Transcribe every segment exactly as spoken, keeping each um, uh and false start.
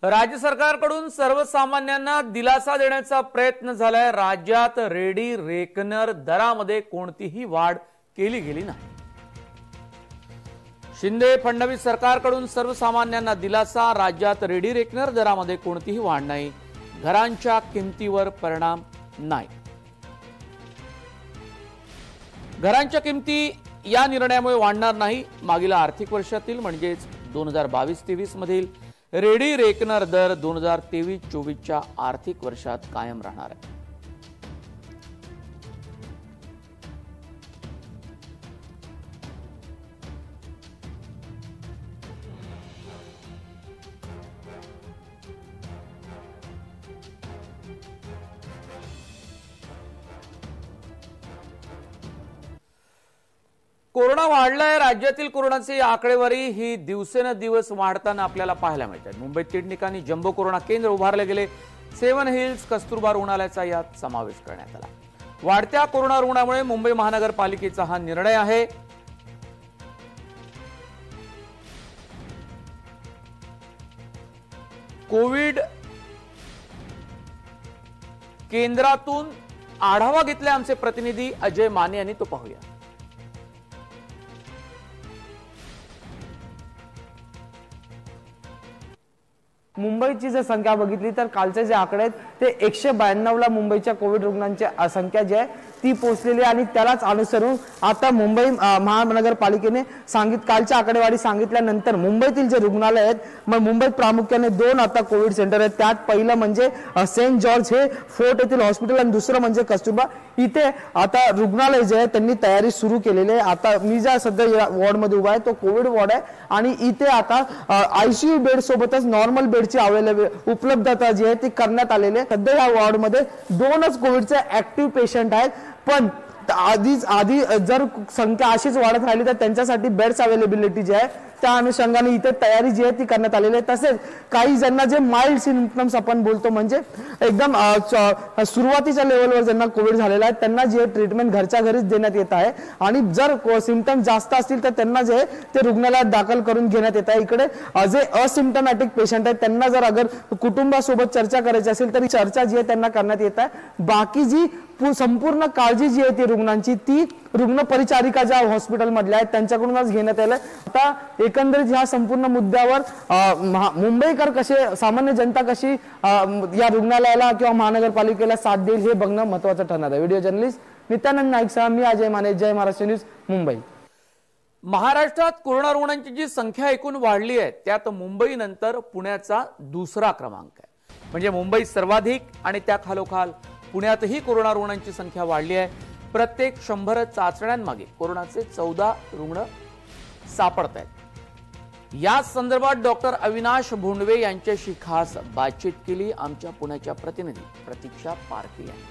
राज्य सरकारकडून सर्वसामान्यांना दिलासा देण्याचा प्रयत्न झालाय। राज्यात रेडी रेकनर दरामध्ये कोणतीही वाढ केली गेली नाही। शिंदे फडणवीस सरकारकडून सर्वसामान्यांना दिलासा, राज्यात रेडी रेकनर दरामध्ये कोणतीही वाढ नाही, घरांच्या किमतीवर परिणाम नाही। घरांच्या किमती या निर्णयामुळे वाढणार नाही। मागील आर्थिक वर्षातील म्हणजेच दोन हजार बावीस तेवीस मधील रेडी रेकनर दर दोन हजार तेवीस चोवीसच्या आर्थिक वर्षात कायम राहणार आहे। कोरोना वाढलाय। राज्यातील कोरोनाची आकडेवारी ही दिवसेंदिवस वाढताना आपल्याला पाहायला मिळते। मुंबईत तीन ठिकाणी जम्बो कोरोना केंद्र उभारले गेले। सेवन हिल्स कस्तुरबा रुग्णालयाचा यात समावेश करण्यात आला। वाढत्या कोरोना रुग्णामुळे मुंबई महानगरपालिकेचा हा निर्णय आहे। कोविड केंद्रातून आढावा घेतला आमचे प्रतिनिधी अजय माने यांनी, तो पाहूया। मुंबईची जर संख्या बघितली तर कालचे जे आकडे आहेत ते एकशे ब्याण्णव ला मुंबईच्या कोविड रुग्णांची संख्या जी आहे ती पोहोचलेली आणि त्यालाच अनुसरून आता मुंबई महानगरपालिकेने सांगित कालच्या आकडेवारी सांगितल्यानंतर मुंबईतील जे रुग्णालय आहेत मग मुंबईत प्रामुख्याने दोन आता कोविड सेंटर आहेत। त्यात पहिलं म्हणजे सेंट जॉर्ज हे फोर्ट येथील हॉस्पिटल आणि दुसरं म्हणजे कस्तुरबा। इथे आता रुग्णालय जे आहे त्यांनी तयारी सुरू केलेली आहे। आता मी ज्या सध्या वॉर्ड मध्ये उभा आहे तो कोविड वॉर्ड आहे आणि इथे आता आयसीयू बेड सोबतच नॉर्मल बेडची अवेलेबल उपलब्धता जी आहे ती करण्यात आलेली आहे। सध्या या वॉर्ड मध्ये दोनच कोविडचे ऍक्टिव्ह पेशंट आहेत, पण आधीच आधी जर संख्या अशीच वाढत राहिली तर त्यांच्यासाठी बेड्स अवेलेबिलिटी जी आहे त्या अनुषंगाने इथे तयारी जी आहे ती करण्यात आलेली आहे। तसेच काही ज्यांना जे माइल्ड सिम्पटम्स आपण बोलतो म्हणजे एकदम सुरुवातीच्या लेवलवर ज्यांना कोविड झालेला आहे त्यांना जे ट्रीटमेंट घरच्या घरीच देण्यात येत आहे आणि जर सिम्पटम जास्त असतील तर त्यांना जे ते रुग्णालयात दाखल करून घेण्यात येत आहे। इकडे जे असिम्पटमॅटिक पेशंट आहेत त्यांना जर अगर कुटुंबासोबत चर्चा करायची असेल तर चर्चा जी आहे त्यांना करण्यात येत आहे। बाकी जी संपूर्ण काळजी जी आहे ती रुग्णांची ती रुग्ण परिचारिका ज्या हॉस्पिटल मधल्या आहेत त्यांच्याकडूनच घेण्यात आलंय। आता एकंदरीत ह्या संपूर्ण मुद्द्यावर मुंबईकर कसे, सामान्य जनता कशी या रुग्णालयाला किंवा महानगरपालिकेला साथ देईल हे बघणं महत्त्वाचं ठरणार आहे। व्हिडिओ जर्नलिस्ट नित्यानंद नाईक सह मी अजय माने, जय महाराष्ट्र न्यूज, मुंबई। महाराष्ट्रात कोरोना रुग्णांची जी संख्या एकूण वाढली आहे त्यात मुंबई नंतर पुण्याचा दुसरा क्रमांक आहे। म्हणजे मुंबई सर्वाधिक आणि त्या खालोखाल पुण्यातही कोरोना रुग्णांची संख्या वाढली आहे। प्रत्येक शंभर चाचण्यांमागे कोरोनाचे चौदा रुग्ण सापडत आहेत। या संदर्भात डॉक्टर अविनाश भोंडवे यांच्याशी खास बातचीत केली आमच्या पुण्याच्या प्रतिनिधी प्रतीक्षा पारखे यांनी।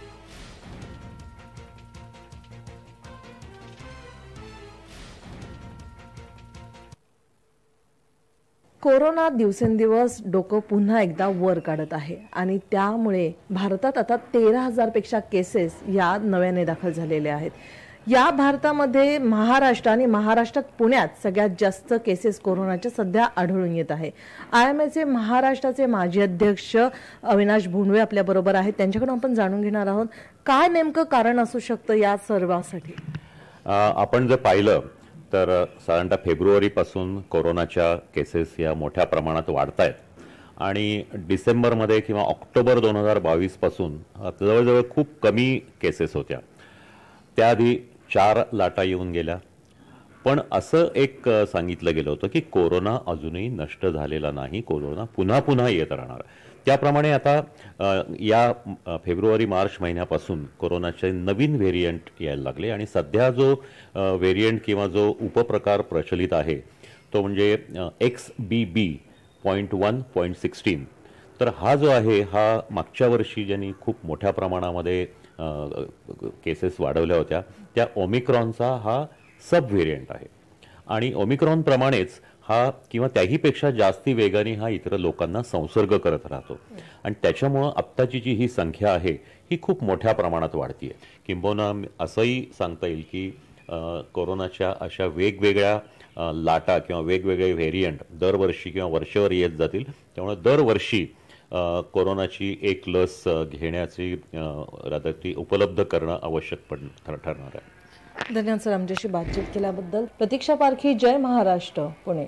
कोरोना दिवसेंदिवस डोकं पुन्हा एकदा वर काढत आहे आणि त्यामुळे भारतात आता तेरा हजार पेक्षा केसेस या नव्याने दाखल झालेल्या आहेत। या भारतामध्ये महाराष्ट्र आणि महाराष्ट्रात पुण्यात सगळ्यात जास्त केसेस कोरोनाच्या सध्या आढळून येत आहे। आय एम एचे महाराष्ट्राचे माजी अध्यक्ष अविनाश भोंडवे आपल्या बरोबर आहेत, त्यांच्याकडून आपण जाणून घेणार आहोत काय नेमकं कारण असू शकतं या सर्वासाठी। आपण जर पाहिलं तर साधारणतः फेब्रुवारीपासून कोरोनाच्या केसेस या मोठ्या प्रमाणात वाढत आहेत आणि डिसेंबरमध्ये किंवा ऑक्टोबर दोन हजार बावीस पासून जवळजवळ खूप कमी केसेस होत्या। त्याआधी चार लाटा येऊन गेल्या, पण असं एक सांगितलं गेलं होतं की कोरोना अजूनही नष्ट झालेला नाही, कोरोना पुन्हा पुन्हा येत राहणार। त्याप्रमाणे आता या फेब्रुवारी मार्च महिन्यापासून कोरोनाचे नवीन व्हेरियंट यायला लागले आणि सध्या जो व्हेरियंट किंवा जो उपप्रकार प्रचलित आहे तो म्हणजे X B B point one point sixteen. तर हा जो आहे हा मागच्या वर्षी ज्यांनी खूप मोठ्या प्रमाणामध्ये केसेस वाढवल्या होत्या त्या ओमिक्रॉनचा हा सब व्हेरियंट आहे आणि ओमिक्रॉन प्रमाणेच हा किंवा त्याहीपेक्षा जास्ती वेगाने हा इतर लोकांना संसर्ग करत राहतो आणि त्याच्यामुळे आत्ताची जी ही संख्या आहे ही खूप मोठ्या प्रमाणात वाढतीये। किंबहुना असंही सांगता येईल की कोरोनाच्या अशा वेगवेगळ्या लाटा किंवा वेगवेगळे व्हेरियंट दरवर्षी किंवा वर्षभर येत जातील. त्यामुळे दरवर्षी कोरोनाची एक लस घेण्याची रादर ती उपलब्ध करणं आवश्यक पड ठरणार आहे. धन्यवाद सर आमच्याशी बातचीत केल्याबद्दल. प्रतीक्षा पारखी, जय महाराष्ट्र, पुणे.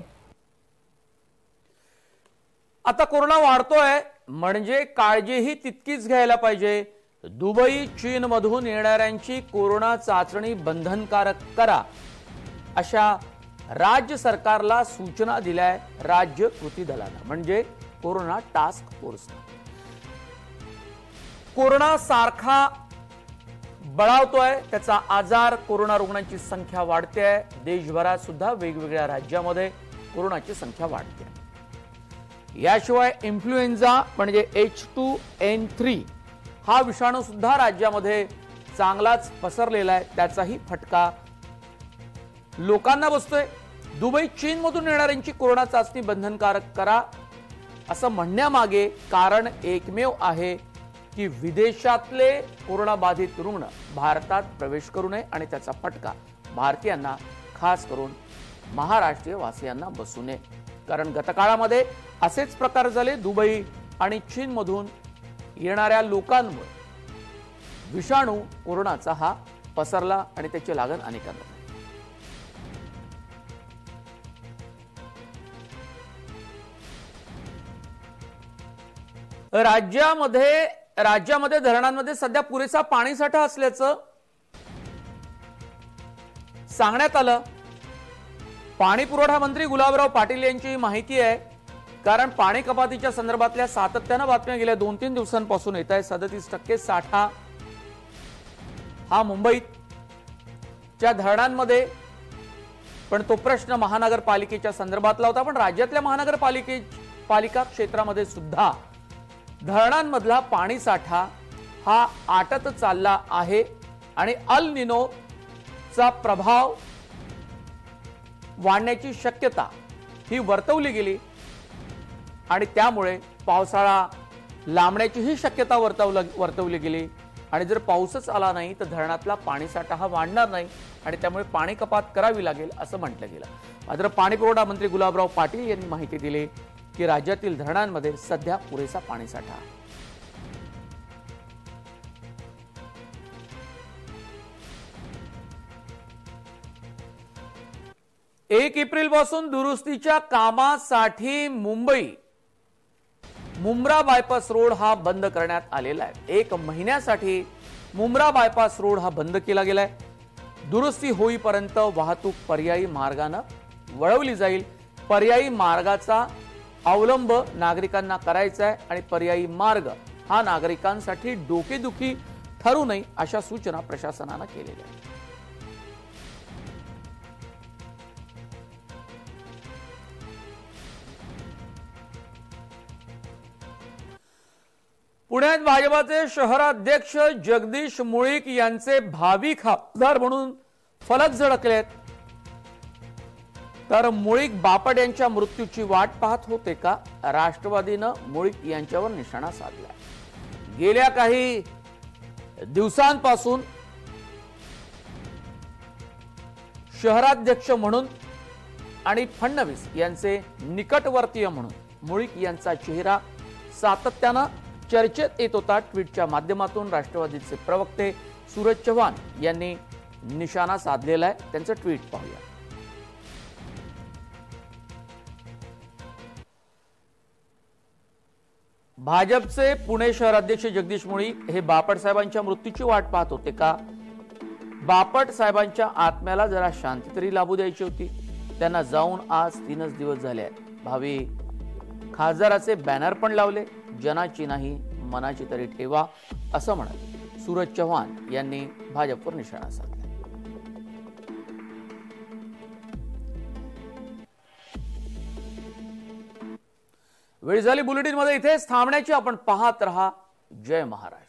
आता कोरोना वाढतोय म्हणजे काळजीही तितकीच घ्यायला पाहिजे. दुबई, चीन मधून येणाऱ्यांची कोरोना चाचणी बंधनकारक करा अशा राज्य सरकारला सूचना दिल्याय राज्य कृती दलानं, म्हणजे कोरोना टास्क फोर्स. कोरोना सारखा बळावतोय, त्याचा आजार, कोरोना रुग्णांची संख्या वाढते. देशभरात सुद्धा वेगवेगळ्या राज्यामध्ये कोरोनाची संख्या वाढते. याशिवाय इन्फ्लुएन्झा म्हणजे एच टू एन थ्री हा विषाणू सुद्धा राज्यामध्ये चांगलाच पसरलेला आहे. त्याचाही फटका लोकांना बसतोय. दुबई, चीन मधून येणाऱ्यांची कोरोना चाचणी बंधनकारक करा असं म्हणण्यामागे कारण एकमेव आहे की विदेशातले कोरोना बाधित रुग्ण भारतात प्रवेश करू नये आणि त्याचा फटका भारतीयांना, खास करून महाराष्ट्रीय वासियांना बसू नये. कारण गतकाळामध्ये असेच प्रकार झाले. दुबई आणि चीन मधून येणाऱ्या लोकांमुळे विषाणू कोरोनाचा हा पसरला आणि त्याची लागण अनेकांना. राज्यामध्ये राज्यामध्ये धरणांमध्ये सध्या पुरेसा पाणीसाठा असल्याचं सांगण्यात आलं. पाणी पुरवठा मंत्री गुलाबराव पाटील यांची माहिती आहे. कारण पाणी कपातीच्या संदर्भातल्या सातत्यानं बातम्या गेल्या दोन तीन दिवसांपासून येत आहे. सदतीस टक्के साठा हा मुंबईच्या धरणांमध्ये, पण तो प्रश्न महानगरपालिकेच्या संदर्भातला होता. पण राज्यातल्या महानगरपालिके पालिका क्षेत्रामध्ये सुद्धा धरणांमधला पाणी साठा हा आटत चालला आहे आणि अल निनोचा प्रभाव वाढण्याची शक्यता ही वर्तवली गेली आणि त्यामुळे पावसाळा लांबण्याची ही शक्यता वर्तवली वर्तवली गेली. आणि जर पाऊसच आला नाही तर धरणातला पाणीसाठा हा वाढणार नाही आणि त्यामुळे पाणी कपात करावी लागेल असं म्हटलं गेलं. मात्र पाणी पुरवठा मंत्री गुलाबराव पाटील यांनी माहिती दिली की राज्यातील धरणांमध्ये सध्या पुरेसा पाणीसाठा आहे. एक एप्रिल पासून दुरुस्तीच्या कामासाठी मुंबई मुंब्रा बायपास रोड हा बंद करण्यात आलेला आहे. एक महिन्यासाठी मुंब्रा बायपास रोड हा बंद केला गेलाय. दुरुस्ती होईपर्यंत वाहतूक पर्यायी मार्गाने वळवली जाईल. पर्यायी मार्गाचा अवलंब नागरिकांना करायचा आहे आणि पर्यायी मार्ग हा नागरिकांसाठी डोकेदुखी ठरू नये अशा सूचना प्रशासनाने केलेल्या आहेत. पुण्यात भाजपाचे शहराध्यक्ष जगदीश मुळीक यांचे भावी खासदार म्हणून फलक झळकलेत. तर मुळीक बापट यांच्या मृत्यूची वाट पाहत होते का? राष्ट्रवादीनं मुळीक यांच्यावर निशाणा साधला. गेल्या काही दिवसांपासून शहराध्यक्ष म्हणून आणि फडणवीस यांचे निकटवर्तीय म्हणून मुळीक यांचा चेहरा सातत्यानं चर्चेत येत होता. ट्विटच्या माध्यमातून राष्ट्रवादीचे प्रवक्ते सूरज चव्हाण यांनी निशाणा साधलेला आहे. त्यांचं ट्विट पाहूया. भाजपचे पुणे शहराध्यक्ष जगदीश मुळीक हे बापट साहेबांच्या मृत्यूची वाट पाहत होते का? बापट साहेबांच्या आत्म्याला जरा शांती तरी लाभू द्यायची होती. त्यांना जाऊन आज तीनच दिवस झाले आहेत. भावी खासदाराचे बॅनर पण लावले. जनाची नाही मनाची तरी ठेवा असं म्हणत सूरज चव्हाण यांनी भाजपवर निशाणा साधला. वेळ झाली बुलेटिन मध्ये इथेच थांबण्याची. आपण पाहत रहा जय महाराष्ट्र.